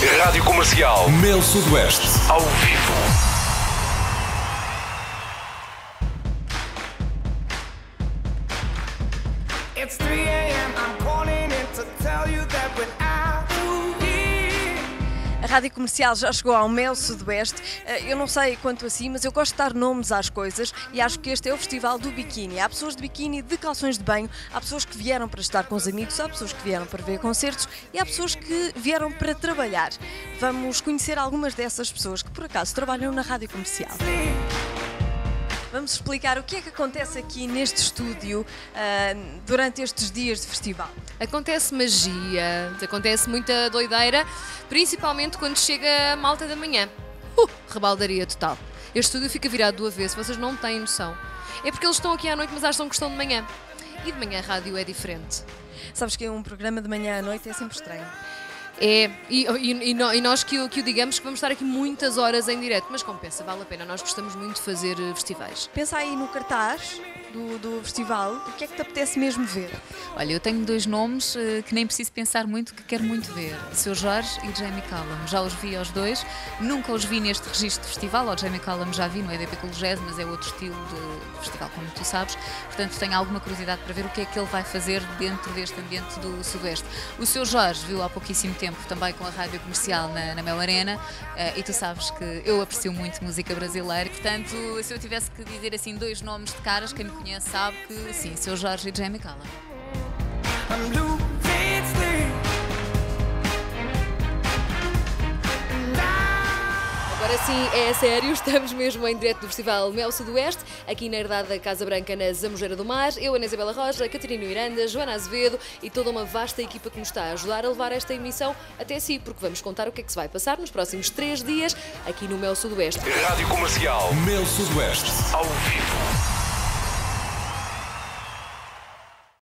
Rádio Comercial Mel Sudoeste, ao vivo. It's 3 a.m. I'm calling in to tell you that without you here. A Rádio Comercial já chegou ao Mel Sudoeste. Eu não sei quanto assim, mas eu gosto de dar nomes às coisas e acho que este é o Festival do Biquíni. Há pessoas de biquíni, de calções de banho, há pessoas que vieram para estar com os amigos, há pessoas que vieram para ver concertos e há pessoas que vieram para trabalhar. Vamos conhecer algumas dessas pessoas que por acaso trabalham na Rádio Comercial. Vamos explicar o que é que acontece aqui neste estúdio durante estes dias de festival. Acontece magia, acontece muita doideira, principalmente quando chega a malta da manhã. Rebaldaria total. Este estúdio fica virado do avesso, vocês não têm noção. É porque eles estão aqui à noite, mas acham que estão de manhã. E de manhã a rádio é diferente. Sabes que um programa de manhã à noite é sempre estranho. É, e nós que o digamos que vamos estar aqui muitas horas em direto, mas compensa, vale a pena, nós gostamos muito de fazer festivais. Pensa aí no cartaz do festival, o que é que te apetece mesmo ver? Olha, eu tenho dois nomes que nem preciso pensar muito, que quero muito ver. Seu Jorge e Jamie Cullum. Já os vi aos dois, nunca os vi neste registro de festival. O Jamie Cullum já vi no EDP Cool Jazz, mas é outro estilo de festival, como tu sabes. Portanto, tenho alguma curiosidade para ver o que é que ele vai fazer dentro deste ambiente do Sudoeste. O Seu Jorge viu há pouquíssimo tempo também com a Rádio Comercial na Mel Arena, e tu sabes que eu aprecio muito música brasileira. Portanto, se eu tivesse que dizer assim dois nomes de caras, quem me conhece sabe que sim, Seu Jorge e Jamie Cullum. I'm losing sleep. Agora sim, é sério, estamos mesmo em direto do Festival Mel Sudoeste, aqui na herdade da Casa Branca, na Zambujeira do Mar. Eu, Ana Isabela Roja, Catarina Miranda, Joana Azevedo e toda uma vasta equipa que nos está a ajudar a levar esta emissão até si, porque vamos contar o que é que se vai passar nos próximos 3 dias aqui no Mel Sudoeste. Rádio Comercial Mel Sudoeste, ao vivo.